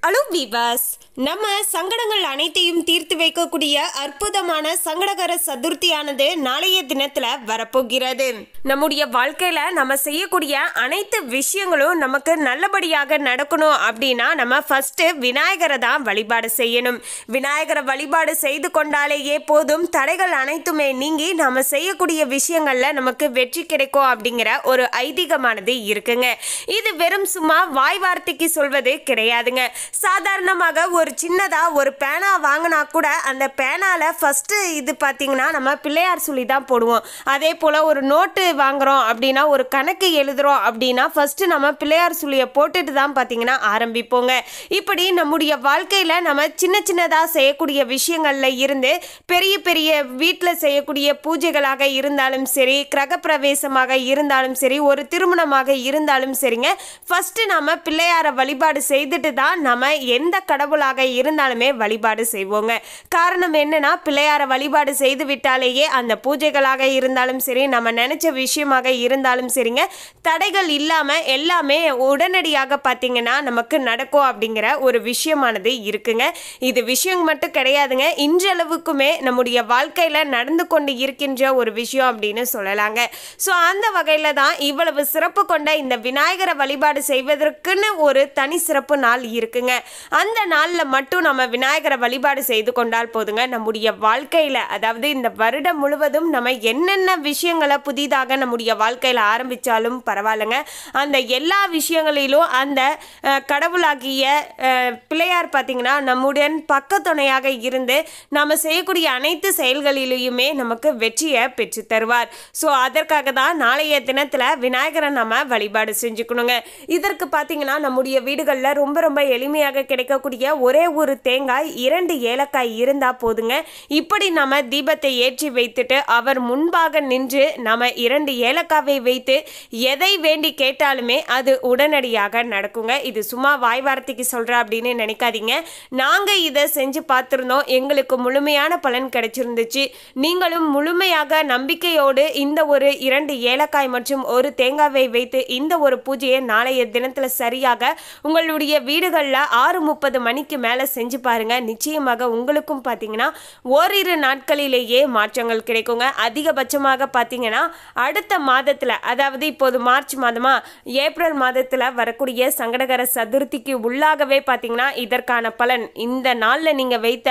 Hello viewers, நம்ம சங்கடங்கள் அனைத்தையும் தீர்த்து வைக்கக்கூடிய அற்புதமான சங்கடகர சதுர்த்தியானது நாளைய தினத்துல வரப்போகிறது. நம்முடைய வாழ்க்கையில நம்ம செய்யக்கூடிய அனைத்து விஷயங்களும் நமக்கு நல்லபடியாக நடக்கணும் அப்படின்னா நம்ம ஃபர்ஸ்ட் விநாயகரை தான் வழிபாடு செய்யணும். விநாயகரை வழிபாடு செய்து கொண்டாலேயே போதும், தடைகள் அனைத்துமே நீங்கி நம்ம செய்யக்கூடிய விஷயங்கள்ல நமக்கு வெற்றி கிடைக்கும் அப்படிங்கிற ஒரு ஐதீகமானது இருக்குங்க. இது வெறும் சும்மா வாய் வார்த்தைக்கு சொல்வது கிடையாதுங்க. சாதாரணமாக ஒரு சின்னதா ஒரு பேனா வாங்கினா கூட அந்த பேனால ஃபர்ஸ்ட் இது பார்த்தீங்கன்னா நம்ம பிள்ளையார் சொல்லி தான் போடுவோம். அதே போல் ஒரு நோட்டு வாங்குறோம் அப்படின்னா, ஒரு கணக்கு எழுதுறோம் அப்படின்னா ஃபர்ஸ்ட் நம்ம பிள்ளையார் சொல்லியை போட்டுட்டு தான் பார்த்தீங்கன்னா ஆரம்பிப்போங்க. இப்படி நம்முடைய வாழ்க்கையில் நம்ம சின்ன சின்னதாக செய்யக்கூடிய விஷயங்கள்ல இருந்து பெரிய பெரிய வீட்டில் செய்யக்கூடிய பூஜைகளாக இருந்தாலும் சரி, கிரகப்பிரவேசமாக இருந்தாலும் சரி, ஒரு திருமணமாக இருந்தாலும் சரிங்க, ஃபர்ஸ்ட் நம்ம பிள்ளையாரை வழிபாடு செய்துட்டு தான் நம்ம எந்த கடவுளாக இருந்தாலுமே வழிபாடு செய்வோங்க. காரணம் என்னன்னா, பிள்ளையார வழிபாடு செய்து விட்டாலேயே அந்த பூஜைகளாக இருந்தாலும் சரி, நம்ம நினைச்ச விஷயமாக இருந்தாலும் சரிங்க, தடைகள் இல்லாம எல்லாமே உடனடியாக பார்த்தீங்கன்னா நமக்கு நடக்கும் அப்படிங்கிற ஒரு விஷயமானது இருக்குங்க. இது விஷயம் மட்டும் கிடையாதுங்க, இன்றளவுக்குமே நம்முடைய வாழ்க்கையில நடந்து கொண்டு இருக்கின்ற ஒரு விஷயம் அப்படின்னு சொல்லலாங்க. ஸோ அந்த வகையில தான் இவ்வளவு சிறப்பு கொண்ட இந்த விநாயகரை வழிபாடு செய்வதற்குன்னு ஒரு தனி சிறப்பு நாள் இருக்குங்க. அந்த நாளில் மட்டும் நம்ம விநாயகரை வழிபாடு செய்து கொண்டால் போதுங்க, நம்முடைய வாழ்க்கையில், அதாவது இந்த வருடம் முழுவதும் நம்ம என்னென்ன விஷயங்களை புதிதாக நம்முடைய வாழ்க்கையில் ஆரம்பித்தாலும் பரவாயில்லைங்க, அந்த எல்லா விஷயங்களிலும் அந்த கடவுளாகிய பிள்ளையார் பார்த்தீங்கன்னா நம்முடன் பக்கத்துணையாக இருந்து நம்ம செய்யக்கூடிய அனைத்து செயல்களிலேயுமே நமக்கு வெற்றியை பெற்று தருவார். ஸோ அதற்காக தான் நாளைய தினத்தில் விநாயகரை நம்ம வழிபாடு செஞ்சுக்கணுங்க. இதற்கு பார்த்தீங்கன்னா நம்முடைய வீடுகளில் ரொம்ப ரொம்ப எளிமையாக கிடைக்கக்கூடிய ஒரே ஒரு தேங்காய், 2 ஏலக்காய் இருந்தால் போதுங்க. இப்படி நம்ம தீபத்தை ஏற்றி வைத்துட்டு அவர் முன்பாக நின்று நம்ம 2 ஏலக்காவை வைத்து எதை வேண்டி கேட்டாலுமே அது உடனடியாக நடக்குங்க. இது சும்மா வாய் வார்த்தைக்கு சொல்கிற அப்படின்னு நினைக்காதீங்க. நாங்கள் இதை செஞ்சு பார்த்துருந்தோம், எங்களுக்கு முழுமையான பலன் கிடைச்சிருந்துச்சு. நீங்களும் முழுமையாக நம்பிக்கையோடு இந்த ஒரு 2 ஏலக்காய் மற்றும் ஒரு தேங்காவை வைத்து இந்த ஒரு பூஜையை நாளைய தினத்தில் சரியாக உங்களுடைய வீடுகளில் 6:30 மணிக்கு மேலே செஞ்சு பாருங்க. நிச்சயமாக உங்களுக்கும் பார்த்தீங்கன்னா ஓரிரு நாட்களிலேயே மாற்றங்கள் கிடைக்குங்க. அதிகபட்சமாக பார்த்தீங்கன்னா அடுத்த மாதத்தில், அதாவது இப்போது மார்ச் மாதமா, ஏப்ரல் மாதத்தில் வரக்கூடிய சங்கடகர சதுர்த்திக்கு உள்ளாகவே பார்த்தீங்கன்னா இதற்கான பலன், இந்த நாளில் நீங்கள் வைத்த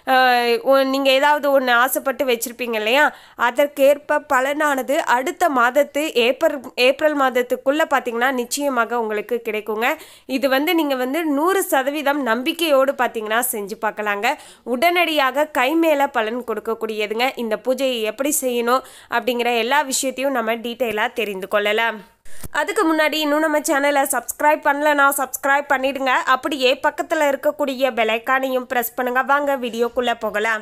நீங்கள் ஏதாவது ஒன்று ஆசைப்பட்டு வச்சுருப்பீங்க இல்லையா, அதற்கேற்ப பலனானது அடுத்த மாதத்து ஏப்ரல் மாதத்துக்குள்ளே பார்த்தீங்கன்னா நிச்சயமாக உங்களுக்கு கிடைக்குங்க. இது நீங்கள் 100% நம்பிக்கையோடு பார்த்தீங்கன்னா செஞ்சு பார்க்கலாங்க. உடனடியாக கை மேலே பலன் கொடுக்கக்கூடியதுங்க. இந்த பூஜையை எப்படி செய்யணும் அப்படிங்கிற எல்லா விஷயத்தையும் நம்ம டீட்டெயிலாக தெரிந்து கொள்ளலாம். அதுக்கு முன்னாடி இன்னும் நம்ம சேனலை சப்ஸ்கிரைப் பண்ணலன்னா சப்ஸ்கிரைப் பண்ணிடுங்க. அப்படியே பக்கத்தில் இருக்கக்கூடிய பெல் ஐகானையும் ப்ரெஸ் பண்ணுங்க. வாங்க வீடியோக்குள்ளே போகலாம்.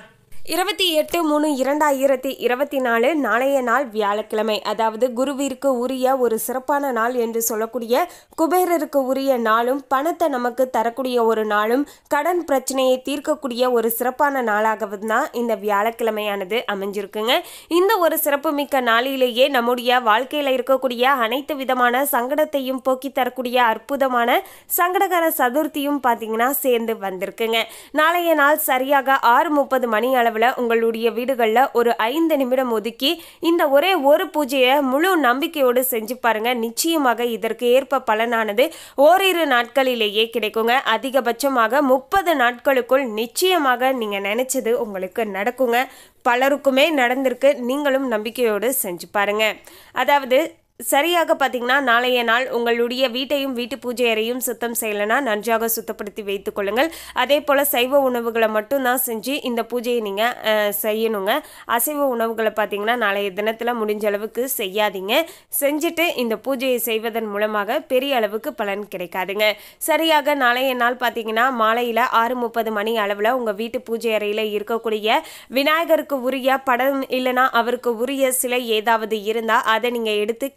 28/3/2024 நாளைய நாள் வியாழக்கிழமை, அதாவது குருவிற்கு உரிய ஒரு சிறப்பான நாள் என்று சொல்லக்கூடிய குபேரருக்கு உரிய நாளும், பணத்தை நமக்கு தரக்கூடிய ஒரு நாளும், கடன் பிரச்சனையை தீர்க்கக்கூடிய ஒரு சிறப்பான நாளாகவும் தான் இந்த வியாழக்கிழமையானது அமைஞ்சிருக்குங்க. இந்த ஒரு சிறப்புமிக்க நாளிலேயே நம்முடைய வாழ்க்கையில் இருக்கக்கூடிய அனைத்து விதமான சங்கடத்தையும் போக்கி தரக்கூடிய அற்புதமான சங்கடகர சதுர்த்தியும் பார்த்தீங்கன்னா சேர்ந்து வந்திருக்குங்க. நாளைய நாள் சரியாக 6:30 மணி அளவு உங்களுடைய வீடுகளில் ஒரு 5 நிமிடம் ஒதுக்கி இந்த ஒரே ஒரு பூஜையை முழு நம்பிக்கையோடு செஞ்சு பாருங்க. நிச்சயமாக இதற்கு ஏற்ப பலனானது ஓரிரு நாட்களிலேயே கிடைக்குங்க. அதிகபட்சமாக 30 நாட்களுக்குள் நிச்சயமாக நீங்க நினைச்சது உங்களுக்கு நடக்குங்க. பலருக்குமே நடந்திருக்கு. நீங்களும் நம்பிக்கையோடு செஞ்சு பாருங்க. அதாவது சரியாக பார்த்தீங்கன்னா நாளைய நாள் உங்களுடைய வீட்டையும் வீட்டு பூஜை அறையும் சுத்தம் செய்யலைன்னா நன்றாக சுத்தப்படுத்தி வைத்துக் கொள்ளுங்கள். அதே போல் சைவ உணவுகளை மட்டும்தான் செஞ்சு இந்த பூஜையை நீங்கள் செய்யணுங்க. அசைவ உணவுகளை பார்த்தீங்கன்னா நாளைய தினத்தில் முடிஞ்ச அளவுக்கு செய்யாதீங்க. செஞ்சுட்டு இந்த பூஜையை செய்வதன் மூலமாக பெரிய அளவுக்கு பலன் கிடைக்காதுங்க. சரியாக நாளைய நாள் பார்த்தீங்கன்னா மாலையில் 6:30 மணி அளவில் உங்கள் வீட்டு பூஜை அறையில் இருக்கக்கூடிய விநாயகருக்கு உரிய படம் இல்லைனா அவருக்கு உரிய சிலை ஏதாவது இருந்தால் அதை நீங்கள் எடுத்து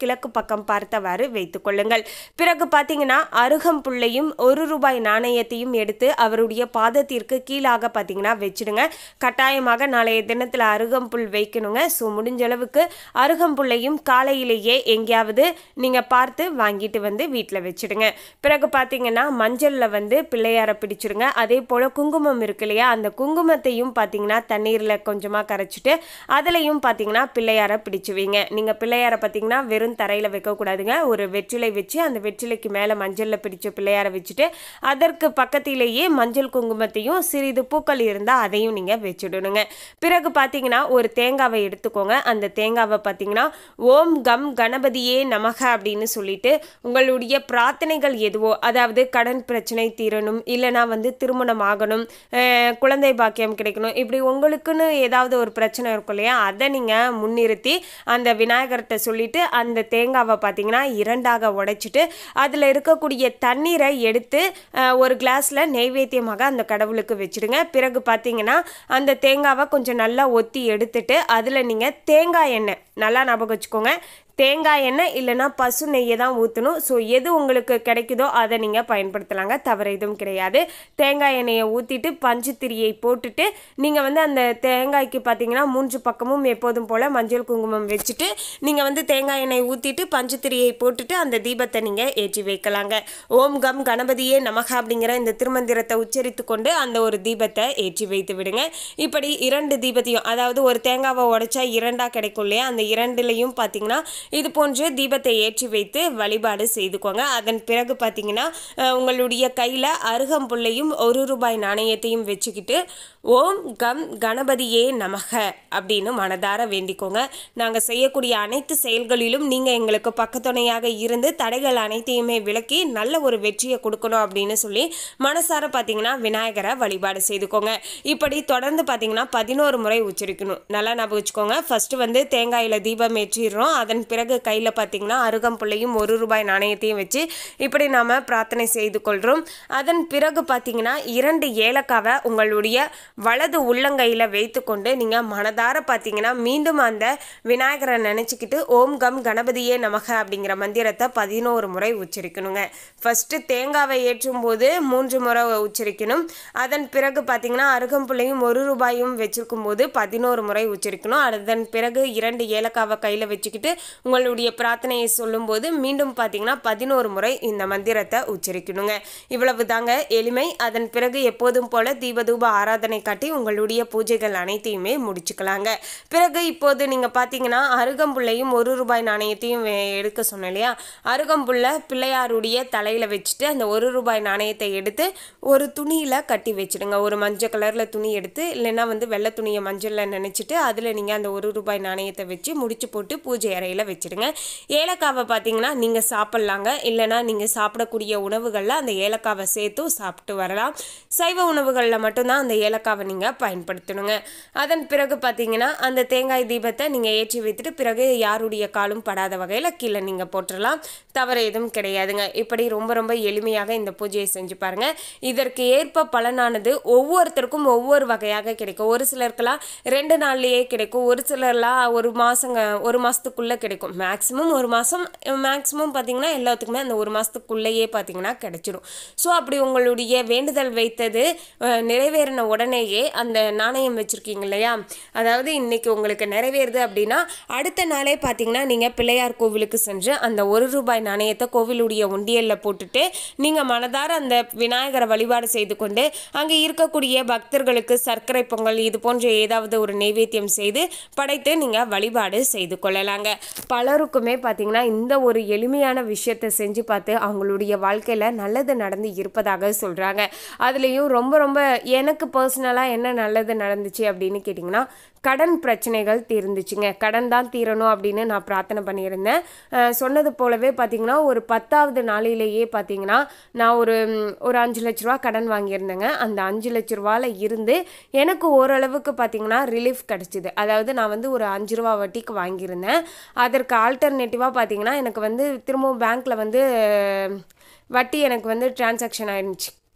கிழக்கு பக்கம் பார்த்தவாறு வைத்துக் கொள்ளுங்கள். பிறகு பார்த்தீங்கன்னா அருகம்புல்லையும் 1 ரூபாய் நாணயத்தையும் எடுத்து அவருடைய பாதத்திற்கு கீழாக பார்த்தீங்கன்னா வச்சிடுங்க. கட்டாயமாக நாளைய தினத்தில் அருகம்புல் வைக்கணுங்க. ஸோ முடிஞ்ச அளவுக்கு அருகம்புல்லையும் காலையிலேயே எங்கேயாவது நீங்கள் பார்த்து வாங்கிட்டு வந்து வீட்டில் வச்சிடுங்க. பிறகு பார்த்தீங்கன்னா மஞ்சளில் வந்து பிள்ளையாரை பிடிச்சிடுங்க. அதே போல் குங்குமம் இருக்கு இல்லையா, அந்த குங்குமத்தையும் பார்த்தீங்கன்னா தண்ணீரில் கொஞ்சமாக கரைச்சிட்டு அதுலேயும் பார்த்தீங்கன்னா பிள்ளையாரை பிடிச்சு வைங்க. நீங்கள் பிள்ளையாரை பார்த்தீங்கன்னா வெறும் தரையில் வைக்கக்கூடாதுங்க. ஒரு வெற்றிலை வச்சு அந்த வெற்றிலைக்கு மேலே மஞ்சளில் பிடிச்ச பிள்ளையாரை வச்சுட்டு அதற்கு பக்கத்திலேயே மஞ்சள் குங்குமத்தையும் சிறிது பூக்கள் இருந்தால் அதையும் நீங்கள் வச்சுடணுங்க. பிறகு பார்த்தீங்கன்னா ஒரு தேங்காவை எடுத்துக்கோங்க. அந்த தேங்காவை பார்த்தீங்கன்னா ஓம் கம் கணபதியே நமக அப்படின்னு சொல்லிட்டு உங்களுடைய பிரார்த்தனைகள் எதுவோ, அதாவது கடன் பிரச்சனை தீரணும், இல்லைனா வந்து திருமணம் ஆகணும், குழந்தை பாக்கியம் கிடைக்கணும், இப்படி உங்களுக்குன்னு ஏதாவது ஒரு பிரச்சனை இருக்கும் இல்லையா, அதை நீங்கள் முன்னிறுத்தி அந்த விநாயகர்கிட்ட சொல்லிட்டு அந்த தேங்காவை பார்த்தீங்கன்னா 2ஆக உடைச்சிட்டு அதில் இருக்கக்கூடிய தண்ணீரை எடுத்து ஒரு கிளாஸில் நெய்வேத்தியமாக அந்த கடவுளுக்கு வச்சுடுங்க. பிறகு பார்த்தீங்கன்னா அந்த தேங்காவை கொஞ்சம் நல்லா ஒத்தி எடுத்துட்டு அதில் நீங்கள் தேங்காய் எண்ணெய், நல்லா ஞாபகம் வச்சுக்கோங்க, தேங்காய் எண்ணெய் இல்லைனா பசு நெய்யை தான் ஊற்றணும். ஸோ எது உங்களுக்கு கிடைக்குதோ அதை நீங்கள் பயன்படுத்தலாங்க, தவறு எதுவும் கிடையாது. தேங்காய் எண்ணெயை ஊற்றிட்டு பஞ்சு திரியை போட்டுட்டு நீங்கள் வந்து அந்த தேங்காய்க்கு பார்த்தீங்கன்னா 3 பக்கமும் எப்போதும் போல் மஞ்சள் குங்குமம் வச்சுட்டு நீங்கள் வந்து தேங்காய் எண்ணெய் ஊற்றிட்டு பஞ்சு திரியை போட்டுட்டு அந்த தீபத்தை நீங்கள் ஏற்றி வைக்கலாங்க. ஓம் கம் கணபதியே நமக அப்படிங்கிற இந்த திருமந்திரத்தை உச்சரித்து கொண்டு அந்த ஒரு தீபத்தை ஏற்றி வைத்து விடுங்க. இப்படி 2 தீபத்தையும், அதாவது ஒரு தேங்காவை உடைச்சா 2ஆக கிடைக்கும் இல்லையா, அந்த 2லையும் பார்த்தீங்கன்னா இது போன்ற தீபத்தை ஏற்றி வைத்து வழிபாடு செய்துக்கோங்க. அதன் பிறகு பார்த்தீங்கன்னா உங்களுடைய கையில் அருகம்புல்லையும் 1 ரூபாய் நாணயத்தையும் வச்சுக்கிட்டு ஓம் கம் கணபதியே நமக அப்படின்னு மனதார வேண்டிக்கோங்க. நாங்கள் செய்யக்கூடிய அனைத்து செயல்களிலும் நீங்கள் எங்களுக்கு பக்கத்துணையாக இருந்து தடைகள் அனைத்தையுமே விலக்கி நல்ல ஒரு வெற்றியை கொடுக்கணும் அப்படின்னு சொல்லி மனசார பார்த்தீங்கன்னா விநாயகரை வழிபாடு செய்துக்கோங்க. இப்படி தொடர்ந்து பார்த்தீங்கன்னா 11 முறை உச்சரிக்கணும். நல்லா ஞாபகம் வச்சுக்கோங்க. ஃபர்ஸ்ட் வந்து தேங்காயில் தீபம் ஏற்றிடுறோம். அதன் பிறகு கையில் பார்த்தீங்கன்னா அருகம்புல்லையும் 1 ரூபாய் நாணயத்தையும் வச்சு இப்படி நாம் பிரார்த்தனை செய்து கொள்கிறோம். அதன் பிறகு பார்த்தீங்கன்னா 2 ஏலக்காவை உங்களுடைய வலது உள்ளங்கையில் வைத்துக்கொண்டு நீங்கள் மனதார பார்த்தீங்கன்னா மீண்டும் அந்த விநாயகரை நினச்சிக்கிட்டு ஓம் கம் கணபதியே நமக அப்படிங்கிற மந்திரத்தை 11 முறை உச்சரிக்கணுங்க. ஃபஸ்ட்டு தேங்காவை ஏற்றும் போது 3 முறை உச்சரிக்கணும். அதன் பிறகு பார்த்தீங்கன்னா அருகம்புல்லையும் 1 ரூபாயும் வச்சிருக்கும் போது 11 முறை உச்சரிக்கணும். அதன் பிறகு 2 ஏலக்காவை கையில் வச்சுக்கிட்டு உங்களுடைய பிரார்த்தனையை சொல்லும்போது மீண்டும் பார்த்தீங்கன்னா 11 முறை இந்த மந்திரத்தை உச்சரிக்கணுங்க. இவ்வளவு தாங்க எளிமை. அதன் பிறகு எப்போதும் போல தீபதூப ஆராதனை காட்டி உங்களுடைய பூஜைகள் அனைத்தையுமே முடிச்சுக்கலாங்க. பிறகு இப்போது நீங்கள் பார்த்தீங்கன்னா அருகம்புல்லையும் 1 ரூபாய் நாணயத்தையும் எடுக்க சொன்னேன் இல்லையா, அருகம்புல்ல பிள்ளையாருடைய தலையில் வச்சுட்டு அந்த 1 ரூபாய் நாணயத்தை எடுத்து ஒரு துணியில் கட்டி வச்சுடுங்க. ஒரு மஞ்சள் கலரில் துணி எடுத்து, இல்லைன்னா வந்து வெள்ளை துணியை மஞ்சளில் நினச்சிட்டு அதில் நீங்கள் அந்த 1 ரூபாய் நாணயத்தை வச்சு முடிச்சு போட்டு பூஜை அறையில் வச்சுடுங்க. ஏலக்காவை பார்த்தீங்கன்னா நீங்கள் சாப்பிட்லாங்க, இல்லைனா நீங்கள் சாப்பிடக்கூடிய உணவுகளில் அந்த ஏலக்காவை சேர்த்து சாப்பிட்டு வரலாம். சைவ உணவுகளில் மட்டும்தான் அந்த ஏலக்காவை நீங்கள் பயன்படுத்தணுங்க. அதன் பிறகு பார்த்தீங்கன்னா அந்த தேங்காய் தீபத்தை நீங்கள் ஏற்றி வைத்துட்டு பிறகு யாருடைய காலும் படாத வகையில் கீழே நீங்கள் போட்டுடலாம். தவறு எதுவும் கிடையாதுங்க. இப்படி ரொம்ப ரொம்ப எளிமையாக இந்த பூஜையை செஞ்சு பாருங்கள். இதற்கு ஏற்ப பலனானது ஒவ்வொருத்தருக்கும் ஒவ்வொரு வகையாக கிடைக்கும். ஒரு சிலருக்கெல்லாம் 2 நாள்லேயே கிடைக்கும், ஒரு சிலர்லாம் ஒரு மாதத்துக்குள்ளே கிடைக்கும். மேக்ஸிமம் 1 மாதம், மேக்ஸிமம் பார்த்தீங்கன்னா எல்லாத்துக்குமே அந்த 1 மாதத்துக்குள்ளேயே பார்த்தீங்கன்னா கிடைச்சிடும். ஸோ அப்படி உங்களுடைய வேண்டுதல் வைத்தது நிறைவேறின உடனேயே அந்த நாணயம் வச்சுருக்கீங்க இல்லையா, அதாவது இன்றைக்கி உங்களுக்கு நிறைவேறுது அப்படின்னா அடுத்த நாளே பார்த்தீங்கன்னா நீங்கள் பிள்ளையார் கோவிலுக்கு சென்று அந்த 1 ரூபாய் நாணயத்தை கோவிலுடைய உண்டியலில் போட்டுட்டு நீங்கள் மனதார அந்த விநாயகரை வழிபாடு செய்து கொண்டு அங்கே இருக்கக்கூடிய பக்தர்களுக்கு சர்க்கரை பொங்கல் இது போன்ற ஏதாவது ஒரு நைவேத்தியம் செய்து படைத்து நீங்கள் வழிபாடு செய்து கொள்ளலாங்க. பலருக்குமே பார்த்தீங்கன்னா இந்த ஒரு எளிமையான விஷயத்தை செஞ்சு பார்த்து அவங்களுடைய வாழ்க்கையில் நல்லது நடந்து இருப்பதாக சொல்கிறாங்க. அதுலேயும் ரொம்ப ரொம்ப எனக்கு பர்சனலாக என்ன நல்லது நடந்துச்சு அப்படின்னு கேட்டிங்கன்னா, கடன் பிரச்சனைகள் தீர்ந்துச்சுங்க. கடன் தான் தீரணும் அப்படின்னு நான் பிரார்த்தனை பண்ணியிருந்தேன். சொன்னது போலவே பார்த்தீங்கன்னா ஒரு 10வது நாளிலேயே பார்த்தீங்கன்னா நான் ஒரு 5 லட்ச ரூபா கடன் வாங்கியிருந்தேங்க. அந்த 5 லட்ச ரூபாவில் இருந்து எனக்கு ஓரளவுக்கு பார்த்தீங்கன்னா ரிலீஃப் கிடச்சிது. அதாவது நான் வந்து ஒரு 5 ரூபா வட்டிக்கு வாங்கியிருந்தேன். அதற்கு ஆல்டர்னேட்டிவாக பார்த்தீங்கன்னா எனக்கு வந்து திரும்பவும் பேங்க்கில் வந்து வட்டி எனக்கு வந்து டிரான்சாக்ஷன் ஆயிருந்துச்சு.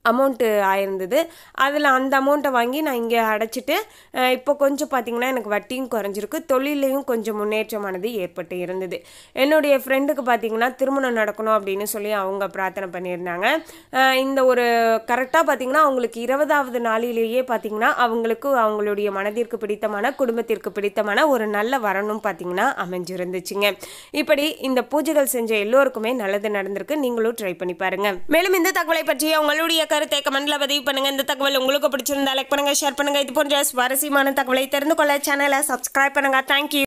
அமௌண்ட்டு ஆயிருந்தது. அதில் அந்த அமௌண்ட்டை வாங்கி நான் இங்கே அடைச்சிட்டு இப்போ கொஞ்சம் பார்த்திங்கன்னா எனக்கு வட்டியும் குறைஞ்சிருக்கு, தொழிலையும் கொஞ்சம் முன்னேற்றமானது ஏற்பட்டு இருந்தது. என்னுடைய ஃப்ரெண்டுக்கு பார்த்திங்கன்னா திருமணம் நடக்கணும் அப்படின்னு சொல்லி அவங்க பிரார்த்தனை பண்ணியிருந்தாங்க. இந்த ஒரு கரெக்டாக பார்த்திங்கன்னா அவங்களுக்கு 20வது நாளிலேயே பார்த்திங்கன்னா அவங்களுக்கு அவங்களுடைய மனதிற்கு பிடித்தமான, குடும்பத்திற்கு பிடித்தமான ஒரு நல்ல வரணும் பார்த்திங்கன்னா அமைஞ்சிருந்துச்சுங்க. இப்படி இந்த பூஜைகள் செஞ்ச எல்லோருக்குமே நல்லது நடந்திருக்கு. நீங்களும் ட்ரை பண்ணி பாருங்க. மேலும் இந்த தகவலை பற்றி உங்களுடைய கருத்தை கமெண்ட்ல பதிவு பண்ணுங்க. இந்த தகவல் உங்களுக்கு பிடிச்சிருந்தா லைக் பண்ணுங்க, ஷேர் பண்ணுங்க. இது போன்ற சுவாரஸ்யமான தகவலை தெரிந்து கொள்ள சேனலை சப்ஸ்கிரைப் பண்ணுங்க. தேங்க்யூ.